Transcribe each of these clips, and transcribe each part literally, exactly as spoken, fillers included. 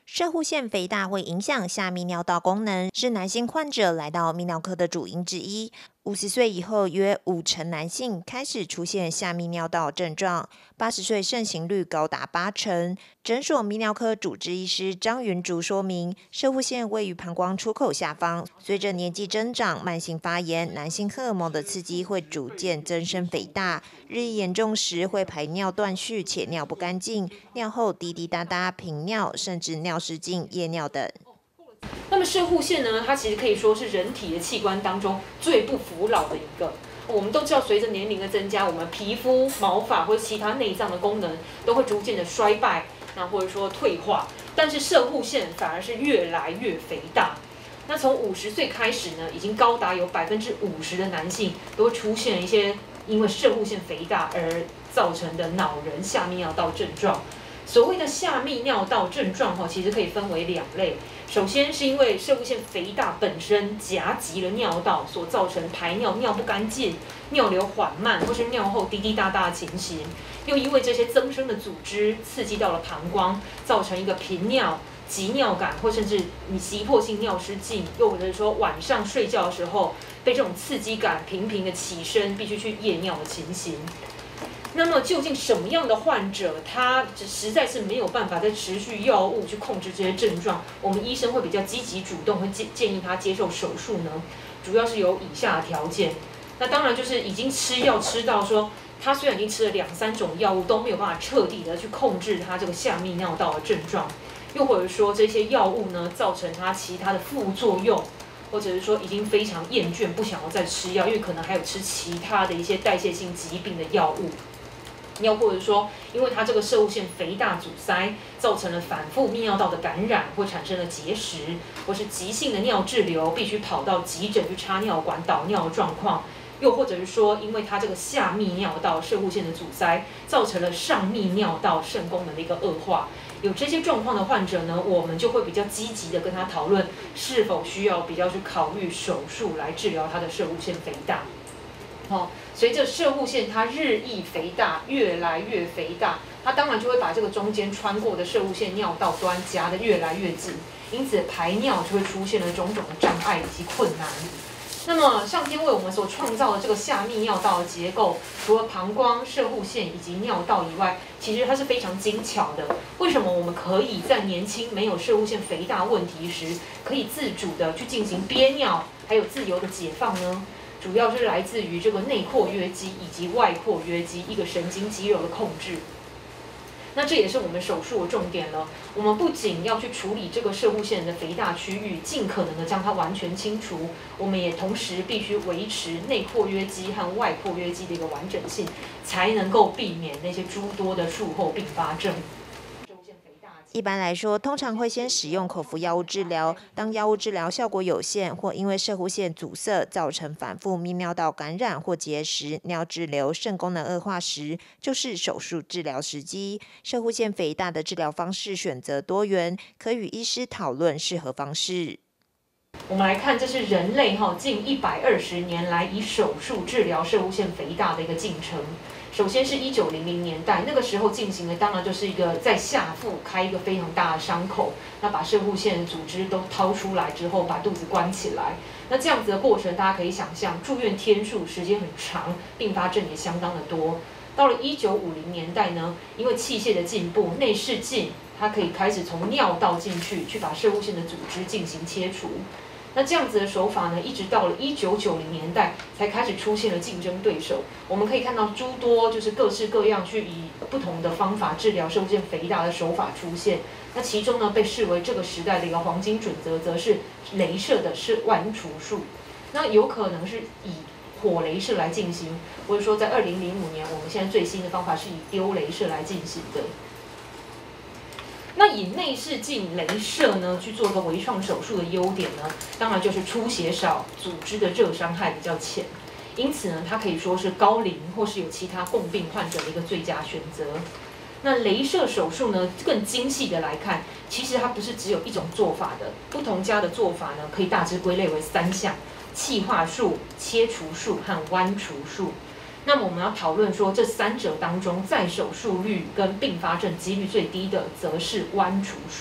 攝護腺肥大會影響下泌尿道功能，是男性患者來到泌尿科的主因之一。五十歲以後，約五成男性開始出現下泌尿道症狀，八十歲盛行率高達八成。診所泌尿科主治醫師張雲竹說明，攝護腺位於膀胱出口下方，隨着年紀增長、慢性發炎，男性荷爾蒙的刺激會逐漸增生肥大，日益嚴重時會排尿斷續且尿不乾淨，尿後滴滴答答、頻尿，甚至尿失禁、夜尿等。 那么攝護腺呢，它其實可以說是人體的器官當中最不服老的一個。我們都知道，隨着年齡的增加，我們皮膚、毛髮或者其他內臟的功能都會逐漸的衰敗，那或者說退化。但是攝護腺反而是越來越肥大。那從五十歲開始呢，已經高達有百分之五十的男性都會出現一些因為攝護腺肥大而造成的腦人下泌尿道症狀。所謂的下泌尿道症狀哈，其實可以分為兩類。首先是因為攝護腺肥大本身夾擊了尿道，所造成排尿尿不乾淨、尿流緩慢，或是尿後滴滴答答的情形。又因為這些增生的組織刺激到了膀胱，造成一個頻尿、急尿感，或甚至你急迫性尿失禁，又或者是說晚上睡覺的時候被這種刺激感頻頻的起身，必須去夜尿的情形。那麼究竟什麼樣的患者，他實在是沒有辦法再持續藥物去控制這些症狀，我們醫生會比較積極主動，會建建議他接受手術呢？主要是有以下的條件。那當然就是已經吃藥吃到說，他雖然已經吃了兩三種藥物都沒有辦法徹底的去控制他這個下泌尿道的症狀，又或者說這些藥物呢造成他其他的副作用，或者是說已經非常厭倦不想要再吃藥，因為可能還有吃其他的一些代謝性疾病的藥物。又或者說，因為它這個攝護腺肥大阻塞，造成了反覆泌尿道的感染，或產生了結石，或是急性的尿滯留，必須跑到急診去插尿管導尿的狀況。又或者是說，因為它這個下泌尿道攝護腺的阻塞，造成了上泌尿道腎功能的一個惡化。有這些狀況的患者呢，我們就會比較積極的跟他討論，是否需要比較去考慮手術來治療他的攝護腺肥大。哦，隨着攝護腺它日益肥大，越來越肥大，它當然就會把這個中間穿過的攝護腺尿道端夾得越來越緊，因此排尿就會出現了種種的障礙以及困難。那麼上天為我們所創造的這個下泌尿道的結構，除了膀胱、攝護腺以及尿道以外，其實它是非常精巧的。為什麼我們可以在年輕沒有攝護腺肥大問題時，可以自主的去進行憋尿，還有自由的解放呢？主要是來自於這個內括約肌以及外括約肌一個神經肌肉的控制。那這也是我們手術的重點了。我們不僅要去處理這個攝護腺的肥大區域，盡可能的將它完全清除，我們也同時必須維持內括約肌和外括約肌的一個完整性，才能夠避免那些諸多的術後併發症。 一般來說，通常會先使用口服藥物治療。當藥物治療效果有限，或因為攝護腺阻塞造成反覆泌尿道感染或結石、尿滯留、腎功能惡化時，就是手術治療時機。攝護腺肥大的治療方式選擇多元，可與醫師討論適合方式。 我們來看，這是人類哈近一百二十年來以手術治療攝護腺肥大的一個進程。首先是一九零零年代，那個時候進行的當然就是一個在下腹開一個非常大的傷口，那把攝護腺組織都掏出來之後，把肚子關起來。那這樣子的過程，大家可以想象，住院天數時間很長，併發症也相當的多。到了一九五零年代呢，因為器械的進步，內視鏡它可以開始從尿道進去，去把攝護腺的組織進行切除。那這樣子的手法呢，一直到了一九九零年代才開始出現了競爭對手。我們可以看到諸多就是各式各樣去以不同的方法治療攝護腺肥大的手法出現。那其中呢，被視為這個時代的一個黃金準則，則是雷射的是剜除術。那有可能是以火雷射來進行，或者說在二零零五年，我們現在最新的方法是以丟雷射來進行的。那以內視鏡雷射呢去做個微創手術的優點呢，當然就是出血少，組織的熱傷害比較淺，因此呢，它可以說是高齡或是有其他共病患者的一個最佳選擇。那雷射手術呢，更精細的來看，其實它不是只有一種做法的，不同家的做法呢，可以大致歸類為三項：氣化術、切除術和剜除術。那麼我們要討論說，這三者當中，再手術率跟併發症幾率最低的，則是剜除術。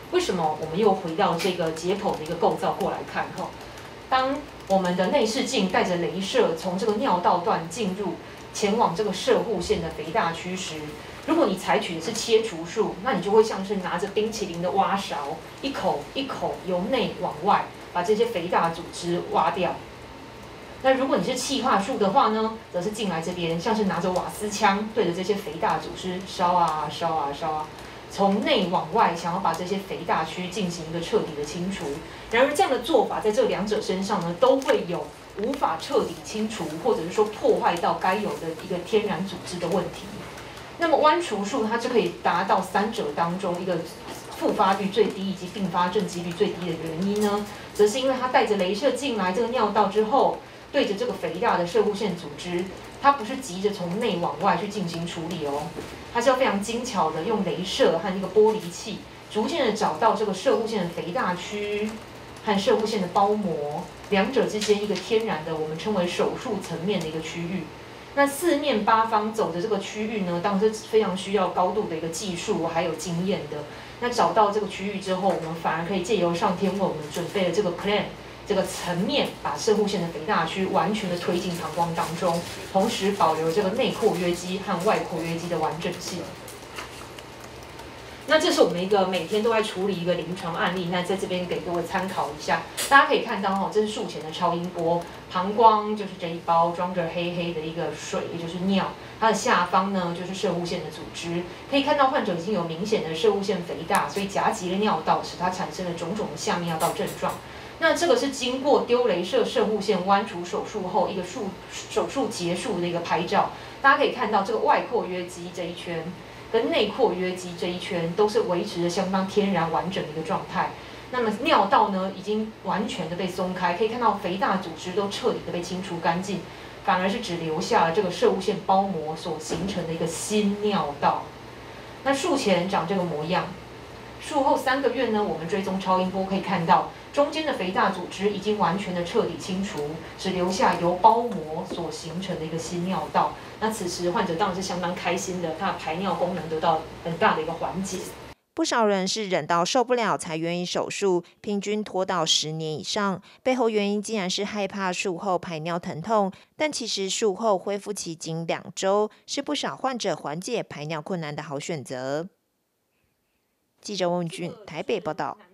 为什么我们又回到这个解剖的一个构造过来看哈？当我们的内视镜带着雷射从这个尿道段进入，前往这个射护腺的肥大区时，如果你采取的是切除术，那你就会像是拿着冰淇淋的挖勺，一口一口由内往外把这些肥大组织挖掉。那如果你是气化术的话呢，则是进来这边，像是拿着瓦斯枪对着这些肥大组织烧啊烧啊烧啊，从内往外想要把这些肥大区进行一个彻底的清除。然而这样的做法在这两者身上呢，都会有无法彻底清除，或者是说破坏到该有的一个天然组织的问题。那么剜除术它就可以达到三者当中一个复发率最低以及并发症几率最低的原因呢，则是因为它带着雷射进来这个尿道之后，对着这个肥大的射护腺组织，它不是急着从内往外去进行处理哦，它是要非常精巧的用雷射和一个剥离器，逐渐的找到这个射护腺的肥大区和射护腺的包膜两者之间一个天然的我们称为手术层面的一个区域。那四面八方走的这个区域呢，当然是非常需要高度的一个技术还有经验的。那找到这个区域之后，我们反而可以借由上天为我们准备的这个 plan 这个层面，把射护腺的肥大区完全的推进膀胱当中，同时保留这个内括约肌和外括约肌的完整性。那这是我们一个每天都在处理一个临床案例，那在这边给各位参考一下。大家可以看到哦，这是术前的超音波，膀胱就是这一包装着黑黑的一个水，也就是尿，它的下方呢就是射护腺的组织。可以看到患者已经有明显的射护腺肥大，所以夹击了尿道，使它产生了种种的下面尿道症状。那这个是经过丢雷射射护腺剜除手术后一个术手术结束的一个拍照。大家可以看到这个外括约肌这一圈跟内括约肌这一圈都是维持着相当天然完整的一个状态。那么尿道呢，已经完全的被松开，可以看到肥大组织都彻底的被清除干净，反而是只留下了这个射护腺包膜所形成的一个新尿道。那术前长这个模样，术后三个月呢，我们追踪超音波可以看到，中间的肥大组织已经完全的彻底清除，只留下由包膜所形成的一个新尿道。那此时患者当然是相当开心的，他的排尿功能得到很大的一个缓解。 不少人是忍到受不了才愿意手术，平均拖到十年以上，背后原因竟然是害怕术后排尿疼痛。但其实术后恢复期仅两周，是不少患者缓解排尿困难的好选择。记者翁俊台北报道。